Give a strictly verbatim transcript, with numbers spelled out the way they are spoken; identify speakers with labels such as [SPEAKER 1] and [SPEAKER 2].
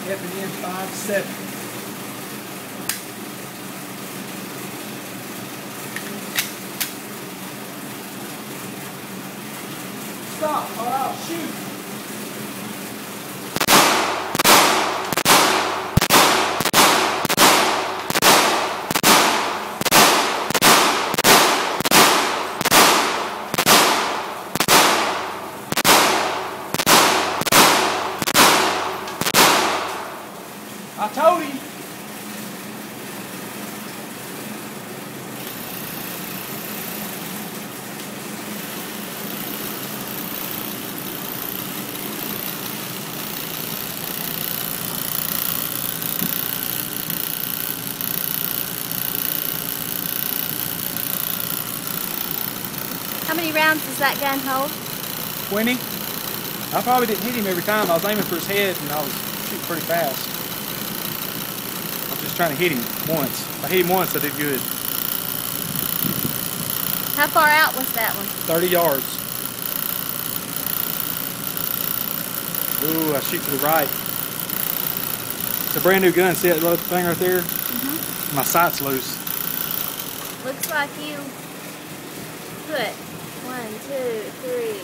[SPEAKER 1] F and N five seven. Stop, or I'll shoot. I told him.
[SPEAKER 2] How many rounds does that gun hold?
[SPEAKER 1] twenty. I probably didn't hit him every time. I was aiming for his head and I was shooting pretty fast. I was just trying to hit him once. If I hit him once, I did good.
[SPEAKER 2] How far out was that one?
[SPEAKER 1] thirty yards. Ooh, I shoot to the right. It's a brand new gun. See that little thing right there?
[SPEAKER 2] Mm-hmm.
[SPEAKER 1] My sight's loose.
[SPEAKER 2] Looks like you put one, two, three,